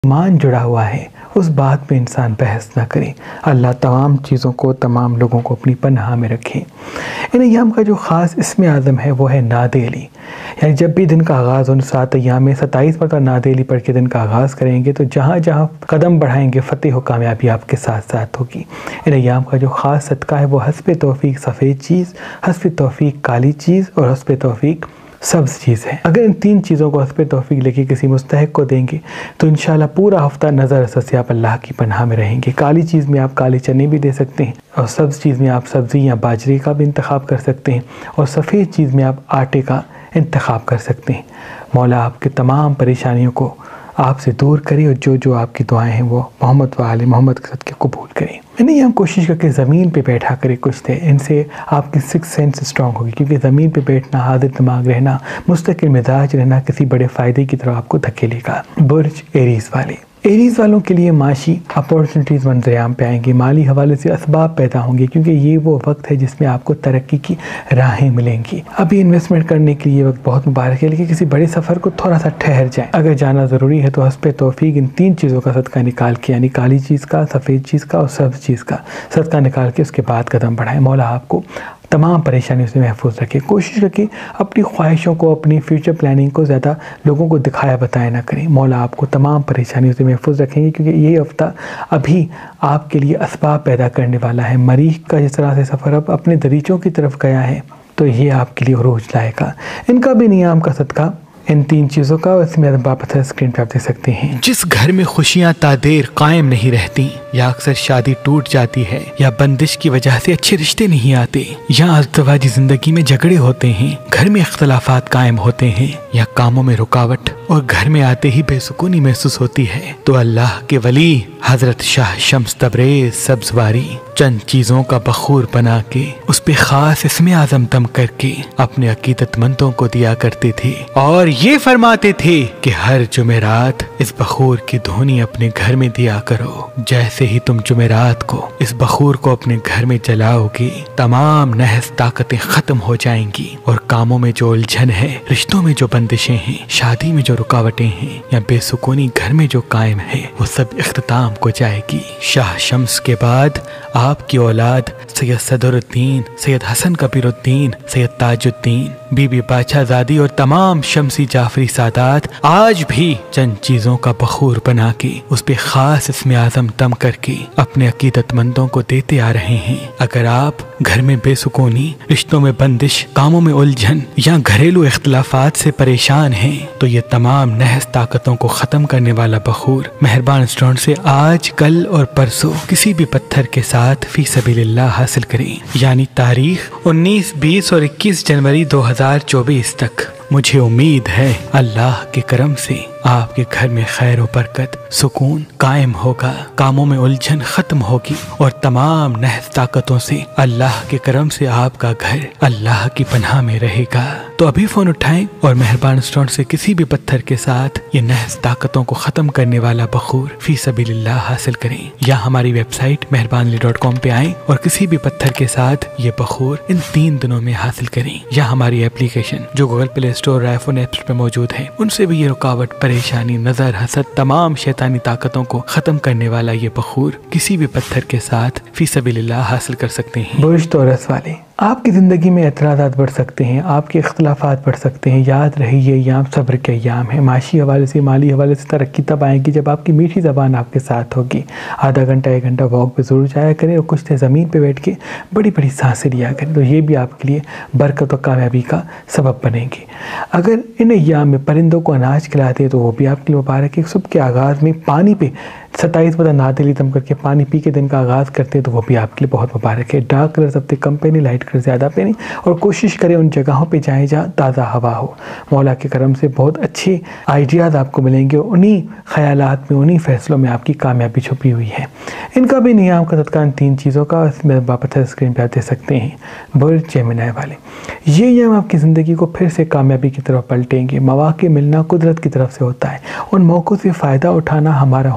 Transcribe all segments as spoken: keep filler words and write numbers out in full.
ईमान जुड़ा हुआ है उस बात पे इंसान बहस ना करे। अल्लाह तमाम चीज़ों को, तमाम लोगों को अपनी पनाह में रखे। इन अय्याम का जो ख़ास इसमें आज़म है वो है नादेली, यानी जब भी दिन का आगाज़ उन सात अय्याम में सत्ताईस मरतबा नादेली पढ़ के दिन का आगाज़ करेंगे तो जहाँ जहाँ कदम बढ़ाएंगे फ़तेह व कामयाबी आपके साथ साथ होगी। इन अय्याम का जो ख़ास सदका है वो हस्ब तौफ़ीक सफ़ेद चीज़, हस्ब तौफ़ीक काली चीज़ और हस्ब तौफ़ीक सब्ज़ चीज़ है। अगर इन तीन चीज़ों को हस्ब तौफ़ीक लेके किसी मुस्तहिक को देंगे तो इंशाल्लाह पूरा हफ्ता नज़र असर से आप अल्लाह की पनाह में रहेंगे। काली चीज़ में आप काले चने भी दे सकते हैं और सब्ज़ चीज़ में आप सब्ज़ी या बाजरे का भी इंतखाब कर सकते हैं और सफ़ेद चीज़ में आप आटे का इंतखाब कर सकते हैं। मौला आपके तमाम परेशानियों को आपसे दूर करे और जो जो आपकी दुआएं हैं वो मोहम्मद व आले मोहम्मद के सदक़े कबूल करें। यानी हम कोशिश करके ज़मीन पे बैठा करें कुछ देर, इनसे आपकी सिक्स सेंस स्ट्रॉन्ग होगी, क्योंकि ज़मीन पे बैठना, हाजिर दिमाग रहना, मुस्तकिल मिजाज रहना किसी बड़े फ़ायदे की तरफ आपको धकेलेगा। बुर्ज एरीज़ वाले एरीज़ वालों के लिए माशी अपॉर्चुनिटीज़ मंजरेआम पे आएंगी, माली हवाले से असबाब पैदा होंगे, क्योंकि ये वो वक्त है जिसमें आपको तरक्की की राहें मिलेंगी। अभी इन्वेस्टमेंट करने के लिए वक्त बहुत मुबारक है, लेकिन किसी बड़े सफ़र को थोड़ा सा ठहर जाए। अगर जाना ज़रूरी है तो हस्ब तौफ़ीक इन तीन चीज़ों का सदका निकाल के, यानी काली चीज़ का, सफ़ेद चीज़ का और सब्ज़ चीज़ का सदका निकाल के उसके बाद कदम बढ़ाएं। मौला आपको तमाम परेशानियों से महफूज रखें। कोशिश करके अपनी ख्वाहिशों को, अपनी फ्यूचर प्लानिंग को ज़्यादा लोगों को दिखाया बताया ना करें। मौला आपको तमाम परेशानियों से महफूज रखेंगे, क्योंकि ये हफ्ता अभी आपके लिए असबाब पैदा करने वाला है। मरीख का जिस तरह से सफ़र अब अपने दरीचों की तरफ गया है तो ये आपके लिए उरूज लाएगा। इनका भी नियाम का सदका इन तीन चीज़ों का इसमें वापस स्क्रीन पर आप देख सकते हैं। जिस घर में खुशियाँ तादेर कायम नहीं रहती, या अक्सर शादी टूट जाती है, या बंदिश की वजह से अच्छे रिश्ते नहीं आते, या अज़दवाजी जिंदगी में झगड़े होते हैं, घर में इख्तलाफात कायम होते हैं, या कामों में रुकावट और घर में आते ही बेसुकूनी महसूस होती है, तो अल्लाह के वली हजरत शाह शम्स तबरेज़ सब्ज़वारी चंद चीज़ों का बखूर बना के उस पे खास इसमें आज़म दम करके अपने अकीदतमंदों को दिया करते थे और ये फरमाते थे कि हर जुमेरात इस बखूर की धुनी अपने घर में दिया करो। जैसे ही तुम जुमेरात को इस बखूर को अपने घर में जलाओगे, तमाम नहस ताकतें खत्म हो जाएंगी और कामों में जो उलझन है, रिश्तों में जो बंदिशें हैं, शादी में जो रुकावटें हैं, या बेसुकूनी घर में जो कायम है, वो सब इख्तिताम को जाएगी। शाह शम्स के बाद आपकी औलाद सैयद सदरुद्दीन, सैयद हसन कबीरुद्दीन, सैयद ताजुद्दीन, बीबी बादशाहज़ादी और तमाम शम्सी जाफरी सादात आज भी चंद चीज़ों का बखूर बना के उस पे खास इसमें आज़म दम करके अपने अकीदतमंदों को देते आ रहे हैं। अगर आप घर में बेसुकूनी, रिश्तों में बंदिश, कामों में उलझन या घरेलू इख्तलाफात से परेशान हैं, तो ये तमाम नहस ताकतों को ख़त्म करने वाला बखूर मेहरबान रेस्टोरेंट से आज, कल और परसों किसी भी पत्थर के साथ फी सबीलिल्लाह हासिल करें। यानी तारीख उन्नीस, बीस और इक्कीस जनवरी दो हजार चौबीस तक। मुझे उम्मीद है अल्लाह के करम से आपके घर में खैर व बरकत, सुकून कायम होगा, कामों में उलझन खत्म होगी और तमाम नहस ताकतों से अल्लाह के करम से आपका घर अल्लाह की पनाह में रहेगा। तो अभी फोन उठाएं और मेहरबान रेस्टोरेंट से किसी भी पत्थर के साथ ये नहस ताकतों को खत्म करने वाला बखूर फी सबीलिल्लाह हासिल करें, या हमारी वेबसाइट मेहरबान डॉट कॉम पे आएं और किसी भी पत्थर के साथ ये बखूर इन तीन दिनों में हासिल करें, या हमारी एप्लीकेशन जो Google Play Store, iPhone apps पे मौजूद है, उनसे भी ये रुकावट, परेशानी, नजर, हसद, तमाम शैतानी ताकतों को खत्म करने वाला ये बखूर किसी भी पत्थर के साथ फी सबीलिल्लाह हासिल कर सकते हैं। बुर्ज तौरस वाले आपकी ज़िंदगी में एतराज़ात बढ़ सकते हैं, आपके इख्तलाफात बढ़ सकते हैं। याद रहे ये अय्याम सब्र के अय्याम है। माशी हवाले से, माली हवाले से तरक्की तब आएगी जब आपकी मीठी ज़बान आपके साथ होगी। आधा घंटा एक घंटा वॉक पे ज़रूर जाया करें और कुछ देर ज़मीन पे बैठ के बड़ी बड़ी सांसें लिया करें, तो ये भी आपके लिए बरकत और कामयाबी का सबब बनेंगे। अगर इन अय्याम में परिंदों को अनाज खिलाते हैं तो वो भी आपके लिए मुबारक है। सुबह के आगाज़ में पानी पे सत्ताईस बता नादेली दम करके पानी पी के दिन का आगाज़ करते हैं तो वो भी आपके लिए बहुत मुबारक है। डार्क कलर सबसे कम पहने, लाइट कलर ज़्यादा पहने और कोशिश करें उन जगहों पे जाएं जहाँ ताज़ा हवा हो। मौला के करम से बहुत अच्छे आइडियाज़ आपको मिलेंगे, उन्हीं ख़यालात में, उन्हीं फ़ैसलों में आपकी कामयाबी छुपी हुई है। इनका भी नियाम का सदका इन तीन चीज़ों का इसमें वापस स्क्रीन पर आप देख सकते हैं। बुर्ज जेमिनी वाले ये नियाम आपकी ज़िंदगी को फिर से कामयाबी की तरफ पलटेंगे। मौक़े मिलना कुदरत की तरफ से होता है, उन मौक़ों से फ़ायदा उठाना हमारा हुनर होता है।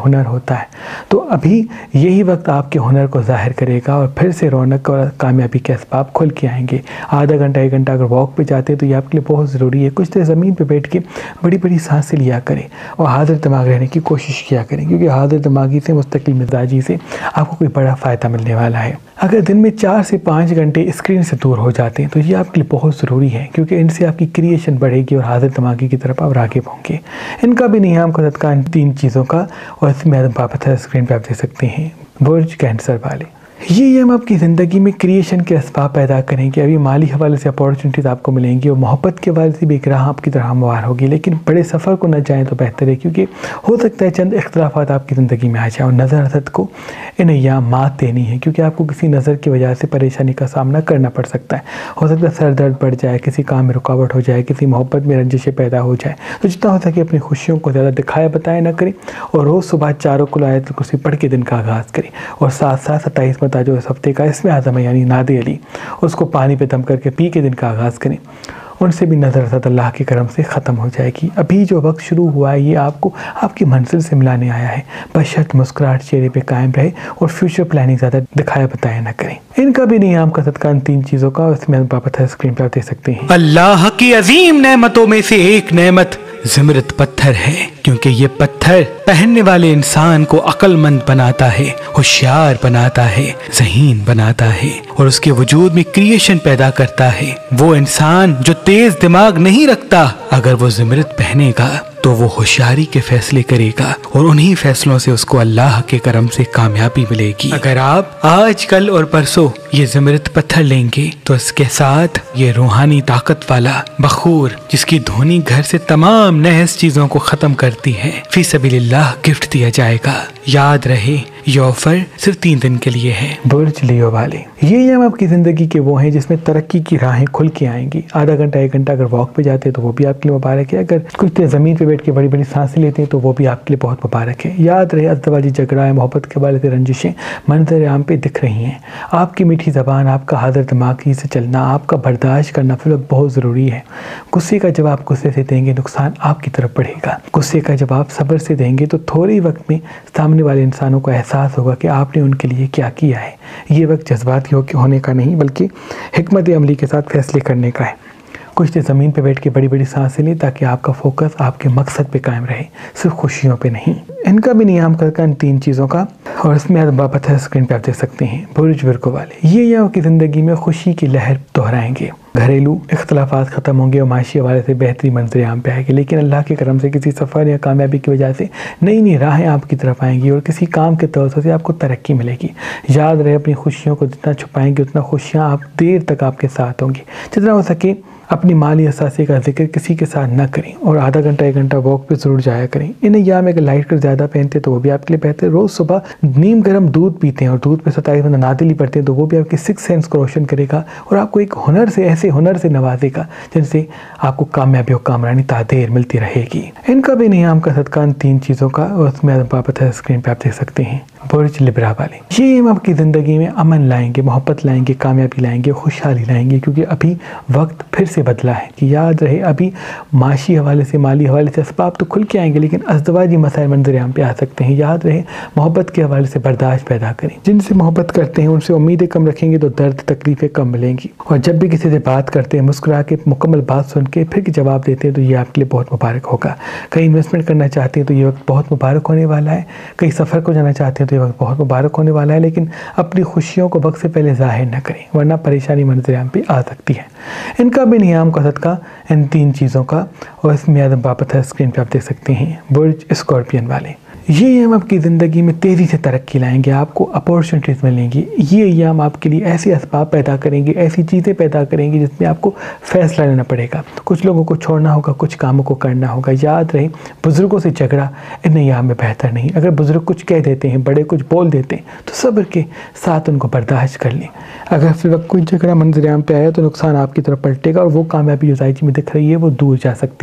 होता है। तो अभी यही वक्त आपके हुनर को ज़ाहिर करेगा और फिर से रौनक और कामयाबी के असबाब खुल के आएंगे। आधा घंटा एक घंटा अगर वॉक पे जाते हैं तो ये आपके लिए बहुत ज़रूरी है। कुछ देर ज़मीन पे बैठ के बड़ी बड़ी सांसें लिया करें और हाजिर दिमाग रहने की कोशिश किया करें, क्योंकि हाजिर दिमागी से, मुस्तकिल मिजाजी से आपको कोई बड़ा फ़ायदा मिलने वाला है। अगर दिन में चार से पाँच घंटे स्क्रीन से दूर हो जाते हैं तो ये आपके लिए बहुत ज़रूरी है, क्योंकि इनसे आपकी क्रिएशन बढ़ेगी और हाजिर दिमागी की तरफ आप राग़िब होंगे। इनका भी नियाम का सदका इन तीन चीज़ों का और इसमें आदम बाबत है स्क्रीन पर आप देख सकते हैं। बुर्ज कैंसर वाले, ये ये हम आपकी ज़िंदगी में क्रिएशन के असबाब पैदा करेंगे। अभी माली हवाले से अपॉर्चुनिटीज़ आपको मिलेंगी और मोहब्बत के हवाले से भी एक राह आपकी तरह हमवार होगी, लेकिन बड़े सफ़र को न जाएं तो बेहतर है, क्योंकि हो सकता है चंद इख्तलाफात आपकी ज़िंदगी में आ जाए और नज़र हसद को इन अय्याम मात देनी है, क्योंकि आपको किसी नज़र की वजह से परेशानी का सामना करना पड़ सकता है। हो सकता है सर दर्द बढ़ जाए, किसी काम में रुकावट हो जाए, किसी मोहब्बत में रंजिशें पैदा हो जाए। तो जितना हो सके अपनी खुशियों को ज़्यादा दिखाया बताया ना करें और रोज़ सुबह चारों कुल आयत कुर्सी पढ़ के दिन का आगाज़ करें। और साथ साथ सत्ताईस मता जो इस हफ्ते का इसमें आज़म है यानी नादे अली, उसको पानी पे दम करके पी के दिन का आगाज़ करें। उनसे भी नज़र हसद अल्लाह के करम से ख़त्म हो जाएगी। अभी जो वक्त शुरू हुआ है ये आपको आपकी मंजिल से मिलाने आया है, बशर्त मुस्कुराहट चेहरे पे कायम रहे और फ्यूचर प्लानिंग ज़्यादा दिखाया बताया ना करें। इनका भी नियाम का सदका इन तीन चीज़ों का इसमें बाबत है स्क्रीन पर आप देख सकते हैं। अल्लाह की अजीम नेमतों में से एक नेमत ज़िमरत पत्थर है, क्योंकि ये पत्थर पहनने वाले इंसान को अक्लमंद बनाता है, होशियार बनाता है, ज़हीन बनाता है और उसके वजूद में क्रिएशन पैदा करता है। वो इंसान जो तेज दिमाग नहीं रखता, अगर वो ज़िमरत पहनेगा तो वो होशियारी के फैसले करेगा और उन्हीं फैसलों से उसको अल्लाह के करम से कामयाबी मिलेगी। अगर आप आज कल और परसों ये ज़िमरत पत्थर लेंगे तो इसके साथ ये रूहानी ताकत वाला बखूर, जिसकी धुनी घर से तमाम नहस चीजों को खत्म करती है, फी सबीलिल्लाह गिफ्ट दिया जाएगा। याद रहे ये ऑफर सिर्फ तीन दिन के लिए है। बुर्ज लियो वाले, ये ये आपकी ज़िंदगी के वो हैं जिसमें तरक्की की राहें खुल के आएंगी। आधा घंटा एक घंटा अगर वॉक पे जाते हैं तो वो भी आपके लिए मुबारक है। अगर कुछ देर ज़मीन पे बैठ के बड़ी बड़ी सांसें लेते हैं तो वो भी आपके लिए बहुत मुबारक है। याद रहे अज़दवाजी झगड़ा है, मोहब्बत के बारे से रंजिशें मंजर आम पे दिख रही हैं। आपकी मीठी ज़बान, आपका हाज़िर दिमागी से चलना, आपका बर्दाश्त करना फिर बहुत ज़रूरी है। गुस्से का जवाब गुस्से से देंगे, नुकसान आपकी तरफ बढ़ेगा। गुस्से का जवाब सब्र से देंगे तो थोड़े वक्त में सामने वाले इंसानों को एहसास होगा कि आपने उनके लिए क्या किया है। ये वक्त जज्बाती होने का नहीं बल्कि हिकमत अमली के साथ फैसले करने का है। कुछ देर ज़मीन पे बैठ के बड़ी बड़ी सांसें लें ताकि आपका फोकस आपके मकसद पे कायम रहे, सिर्फ खुशियों पे नहीं। इनका भी नियाम करके इन तीन चीज़ों का और इसमें बाबत है स्क्रीन पे आप देख सकते हैं। बुर्ज वर्को वाले, ये यहाँ की ज़िंदगी में खुशी की लहर दोहराएंगे। घरेलू इख्तलाफात ख़त्म होंगे और माशी हवाले से बेहतरी मंजर आम पे आएगी। लेकिन अल्लाह के करम से किसी सफ़र या कामयाबी की वजह से नई नई राहें आपकी तरफ आएंगी और किसी काम के तौर से आपको तरक्की मिलेगी। याद रहे अपनी खुशियों को जितना छुपाएंगे उतना खुशियाँ आप देर तक आपके साथ होंगी। जितना हो सके अपनी माली असासे का जिक्र किसी के साथ न करें और आधा घंटा एक घंटा वॉक पे ज़रूर जाया करें। इन अय्याम में अगर लाइट कर ज़्यादा पहनते तो वो भी आपके लिए बेहतर। रोज़ सुबह नीम गर्म दूध पीते हैं और दूध पे सताईस में नादिली पढ़ते हैं तो वो भी आपके सिक्स सेंस को रोशन करेगा और आपको एक हुनर से ऐसे हुनर से नवाजेगा जिनसे आपको कामयाबी और कामरानी तादेर मिलती रहेगी। इनका भी नियाम का सदका तीन चीज़ों का और उसमें बाबत है स्क्रीन पर आप देख सकते हैं। बुर्ज लिब्रा वाले, ये हम आपकी ज़िंदगी में अमन लाएंगे, मोहब्बत लाएंगे, कामयाबी लाएंगे, खुशहाली लाएंगे, क्योंकि अभी वक्त फिर से बदला है। कि याद रहे अभी माशी हवाले से माली हवाले से असबाब तो खुल के आएंगे लेकिन अज़दवाजी मसाइल मंजर आम पे आ सकते हैं। याद रहे मोहब्बत के हवाले से बर्दाश्त पैदा करें। जिनसे मोहब्बत करते हैं उनसे उम्मीदें कम रखेंगे तो दर्द तकलीफ़ें कम मिलेंगी। और जब भी किसी से बात करते हैं मुस्कुरा के मुकम्मल बात सुन के फिर जवाब देते हैं तो ये आपके लिए बहुत मुबारक होगा। कहीं इन्वेस्टमेंट करना चाहते हैं तो ये वक्त बहुत मुबारक होने वाला है। कहीं सफ़र को जाना चाहते हैं तो ये वक्त बहुत मुबारक होने वाला है। लेकिन अपनी खुशियों को वक्त से पहले जाहिर न करें वरना परेशानी मंजर आम पे आ सकती है। इनका भी नियाम का सदका इन तीन चीज़ों का और इसमें आदम बाबत है स्क्रीन पे आप देख सकते हैं। बुर्ज स्कॉर्पियन वाले, ये हम आपकी ज़िंदगी में तेज़ी से तरक्की लाएंगे, आपको अपॉर्चुनिटीज़ मिलेंगी। ये अय्याम आपके लिए ऐसे असबाब पैदा करेंगे, ऐसी चीज़ें पैदा करेंगी जिसमें आपको फ़ैसला लेना पड़ेगा। कुछ लोगों को छोड़ना होगा, कुछ कामों को करना होगा। याद रहे बुज़ुर्गों से झगड़ा इन अय्याम में बेहतर नहीं। अगर बुज़ुर्ग कुछ कह देते हैं, बड़े कुछ बोल देते हैं तो सब्र के साथ उनको बर्दाश्त कर लें। अगर फिर वक्त कोई झगड़ा मंजर आम पे आया तो नुकसान आपकी तरफ पलटेगा और वो कामयाबी जो ज़ाहिर में दिख रही है वो दूर जा सकती है।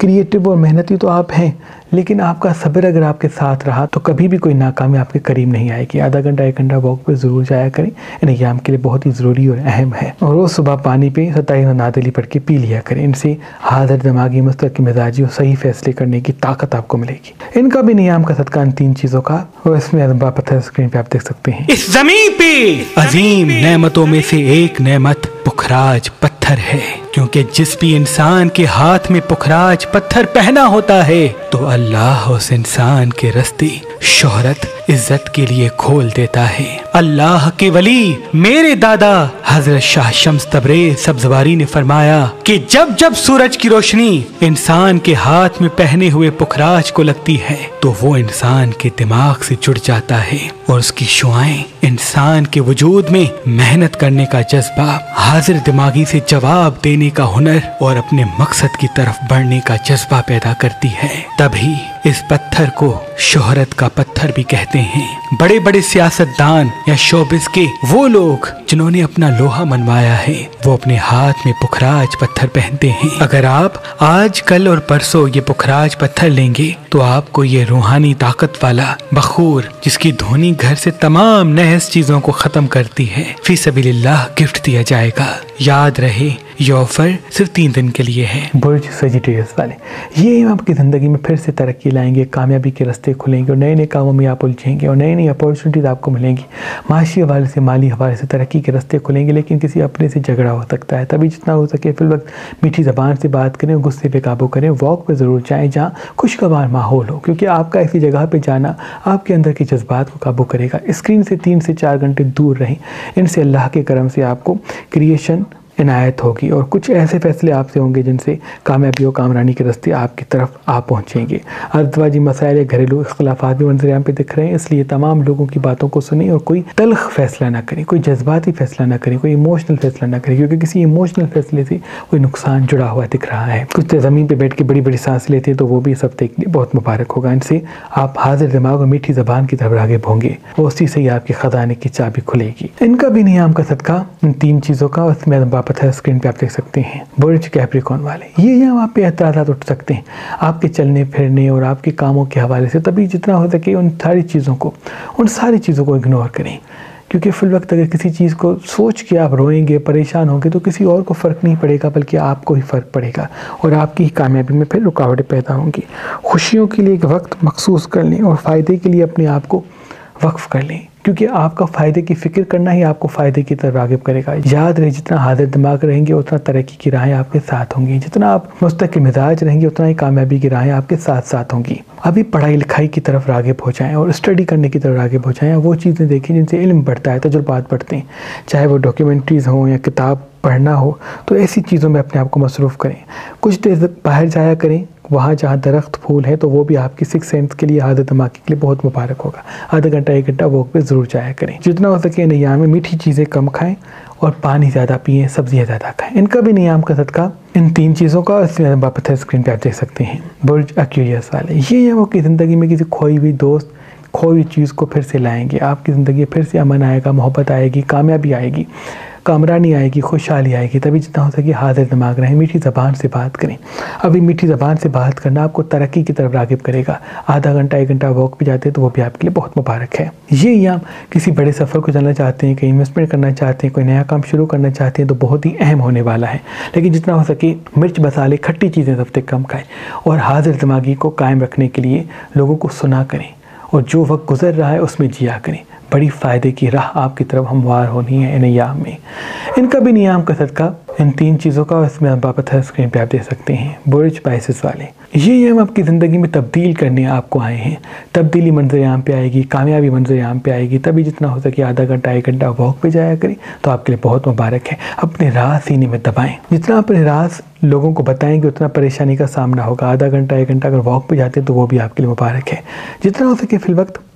क्रिएटिव और मेहनती तो आप हैं, लेकिन आपका सब्र अगर आपके साथ रहा तो कभी भी कोई नाकामी आपके करीब नहीं आएगी। आधा घंटा एक घंटा वॉक पे ज़रूर जाया करें, इन अय्याम के लिए बहुत ही ज़रूरी और अहम है। और रोज़ सुबह पानी पे सत्ताईस नादली पढ़ के पी लिया करें। इनसे हाजिर दिमागी मुस्तक़ी मिजाजी और सही फैसले करने की ताकत आपको मिलेगी। इनका भी नियाम का सदका इन तीन चीज़ों का, और इसमें पत्थर स्क्रीन पे आप देख सकते हैं। इस जमीन पे अजीम नेमतों में से एक नेमत पुखराज पत्थर है, क्योंकि जिस भी इंसान के हाथ में पुखराज पत्थर पहना होता है तो अल्लाह उस इंसान के रास्ते शोहरत इज्जत के लिए खोल देता है। अल्लाह के वली मेरे दादा हजरत शाह शम्स तबरेज़ सब्ज़वारी ने फरमाया कि जब जब सूरज की रोशनी इंसान के हाथ में पहने हुए पुखराज को लगती है तो वो इंसान के दिमाग से जुड़ जाता है और उसकी शुआएं इंसान के वजूद में मेहनत करने का जज्बा, हाजिर दिमागी से जवाब देने का हुनर और अपने मकसद की तरफ बढ़ने का जज्बा पैदा करती है। तभी इस पत्थर को शोहरत का पत्थर भी कहते हैं। बड़े बड़े सियासतदान या शोबिस के वो लोग जिन्होंने अपना लोहा मनवाया है वो अपने हाथ में पुखराज पत्थर पहनते हैं। अगर आप आज कल और परसों ये पुखराज पत्थर लेंगे तो आपको ये रूहानी ताकत वाला बखूर, जिसकी धुनी घर से तमाम नहस चीजों को खत्म करती है, फी सबीलिल्लाह गिफ्ट दिया जाएगा। याद रहे ये ऑफर सिर्फ तीन दिन के लिए है। बुर्ज सजिटेरियस वाले ये आपकी ज़िंदगी में फिर से तरक्की लाएंगे, कामयाबी के रास्ते खुलेंगे और नए नए कामों में आप उलझेंगे और नई नई अपॉर्चुनिटीज़ आपको मिलेंगी। माशी हवाले से, माली हवाले से तरक्की के रास्ते खुलेंगे, लेकिन किसी अपने से झगड़ा हो सकता है। तभी जितना हो सके फिर वक्त मीठी ज़बान से बात करें, गुस्से पे काबू करें, वॉक पे ज़रूर जाएँ जहाँ खुशगवार माहौल हो, क्योंकि आपका ऐसी जगह पर जाना आपके अंदर के जज्बात को काबू करेगा। स्क्रीन से तीन से चार घंटे दूर रहें, इनसे अल्लाह के करम से आपको क्रिएशन इनायत होगी और कुछ ऐसे फैसले आपसे होंगे जिनसे कामयाबी और कामरानी के रास्ते आपकी तरफ आप पहुंचेंगे। अर्दवाजी मसाइल, घरेलू इख्तलाफात भी मंजर आम पे दिख रहे हैं, इसलिए तमाम लोगों की बातों को सुनें और कोई तल्ख फैसला ना करें, कोई जज्बाती फैसला ना करें, कोई इमोशनल फैसला ना करें, क्योंकि किसी इमोशनल फैसले से कोई नुकसान जुड़ा हुआ दिख रहा है। कुछ ज़मीन पर बैठ के बड़ी बड़ी सांस लेते हैं तो वो भी इस हफ्ते के लिए बहुत मुबारक होगा। इनसे आप हाजिर दिमाग और मीठी ज़बान की तरफ राग़िब होंगे और उसी से ही आपके ख़जाने की चाबी खुलेगी। इनका भी नियाम का सदका इन तीन चीज़ों का, उसमें पत्थर स्क्रीन पे आप देख सकते हैं। बुर्ज कैप्रिकॉर्न वाले ये यहाँ आप पे एतराज़ात उठ सकते हैं आपके चलने फिरने और आपके कामों के हवाले से। तभी जितना हो सके उन सारी चीज़ों को उन सारी चीज़ों को इग्नोर करें, क्योंकि फिर वक्त अगर किसी चीज़ को सोच के आप रोएंगे, परेशान होंगे तो किसी और को फ़र्क नहीं पड़ेगा, बल्कि आपको ही फ़र्क पड़ेगा और आपकी ही कामयाबी में फिर रुकावटें पैदा होंगी। खुशियों के लिए एक वक्त मखसूस कर लें और फ़ायदे के लिए अपने आप को वक्फ कर लें, क्योंकि आपका फ़ायदे की फ़िक्र करना ही आपको फ़ायदे की तरफ राग़िब करेगा। याद रहे जितना हाजिर दिमाग रहेंगे उतना तरक्की की राहें आपके साथ होंगी, जितना आप मुस्तकिल मिजाज रहेंगे उतना ही कामयाबी की राहें आपके साथ साथ होंगी। अभी पढ़ाई लिखाई की तरफ राग़िब हो जाएं और स्टडी करने की तरफ राग़िब हो जाएं। वो चीज़ें देखें जिनसे इल्म बढ़ता है, तजुर्बात बढ़ते हैं, चाहे वो डॉक्यूमेंट्रीज़ हों या किताब पढ़ना हो, तो ऐसी चीज़ों में अपने आप को मसरूफ़ करें। कुछ देर बाहर जाया करें, वहाँ जहाँ दरख्त फूल है तो वो भी आपकी सिक्स सेंस के लिए, हाजिर दिमाग के लिए बहुत मुबारक होगा। आधा घंटा एक घंटा वॉक पे ज़रूर जाया करें। जितना हो सके नियाम में मीठी चीज़ें कम खाएं और पानी ज़्यादा पिएं, सब्जियाँ ज़्यादा खाएं। इनका भी नियाम का सदका इन तीन चीज़ों का इसमें वापस है स्क्रीन पे आप देख सकते हैं। बुर्ज एक्वेरियस वाले ये ये वो की ज़िंदगी में किसी खोई हुई दोस्त, खोई हुई चीज़ को फिर से लाएंगे। आपकी ज़िंदगी फिर से अमन आएगा, मोहब्बत आएगी, कामयाबी आएगी, कामरानी आएगी, खुशहाली आएगी। तभी जितना हो सके हाजिर दिमाग रहें, मीठी ज़बान से बात करें। अभी मीठी ज़बान से बात करना आपको तरक्की की तरफ राग़िब करेगा। आधा घंटा एक घंटा वॉक पे जाते हैं तो वो भी आपके लिए बहुत मुबारक है। ये ही आप किसी बड़े सफ़र को जाना चाहते हैं, कहीं इन्वेस्टमेंट करना चाहते हैं, कोई नया काम शुरू करना चाहते हैं तो बहुत ही अहम होने वाला है। लेकिन जितना हो सके मिर्च मसाले खट्टी चीज़ें सबसे कम खाएँ और हाजिर दिमागी को कायम रखने के लिए लोगों को सुना करें और जो वक्त गुजर रहा है उसमें जिया करें। बड़ी फ़ायदे की राह आपकी तरफ हमवार होनी है इन अय्याम में। इनका भी नियाम का सदका इन तीन चीज़ों का इसमें वापस है स्क्रीन पे आप देख सकते हैं। बुर्ज पाइसेस वाले ये हम आपकी ज़िंदगी में तब्दील करने आपको आए हैं। तब्दीली मंजर आम पे आएगी, कामयाबी मंजर आम पे आएगी। तभी जितना हो सके आधा घंटा एक घंटा वॉक पे जाया करें तो आपके लिए बहुत मुबारक है। अपने राज सीने में दबाएं, जितना अपने राज लोगों को बताएंगे उतना परेशानी का सामना होगा। आधा घंटा एक घंटा अगर वॉक पे जाते हैं तो वो भी आपके लिए मुबारक है। जितना हो सके फिल वक्त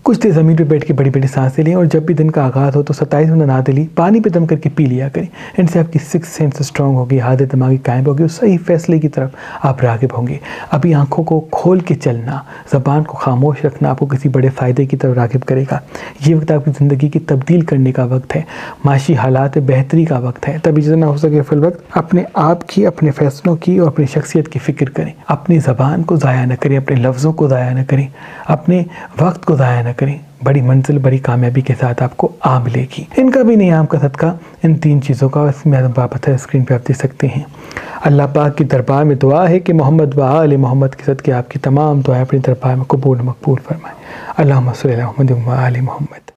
कुछ देर ज़मीन पर बैठ के बड़ी बड़ी सांसें लें और जब भी दिन का आगाज़ हो तो सत्ताईस मिनट नाद अली पानी पे दम करके पी लिया करें। इनसे आपकी सिक्स सेंस स्ट्रॉन्ग होगी, आदत दिमागी कायम होगी और सही फैसले की तरफ आप राग़िब होंगे। अभी आंखों को खोल के चलना, ज़बान को खामोश रखना आपको किसी बड़े फ़ायदे की तरफ राग़िब करेगा। ये वक्त आपकी ज़िंदगी की तब्दील करने का वक्त है, माशी हालात बेहतरी का वक्त है। तभी जितना हो सके फिल वक्त अपने आप की, अपने फ़ैसलों की और अपनी शख्सियत की फ़िक्र करें। अपनी ज़बान को ज़ाया न करें, अपने लफ्ज़ों को ज़ाया न करें, अपने वक्त को ज़ाया न करें। बड़ी मंजिल, बड़ी कामयाबी के साथ आपको आ मिलेगी। इनका भी नियाम का सदका, इन तीन चीज़ों का इसमें बाबत है, स्क्रीन पे आप देख सकते हैं। अल्लाह पाक की दरबार में दुआ है कि मोहम्मद व आले मोहम्मद के सदके आपकी तमाम दुआएं अपने दरबार में कबूल मकबूल फरमाएं। अल्लाहुम्मा सल्ली अला मुहम्मद व आले मोहम्मद।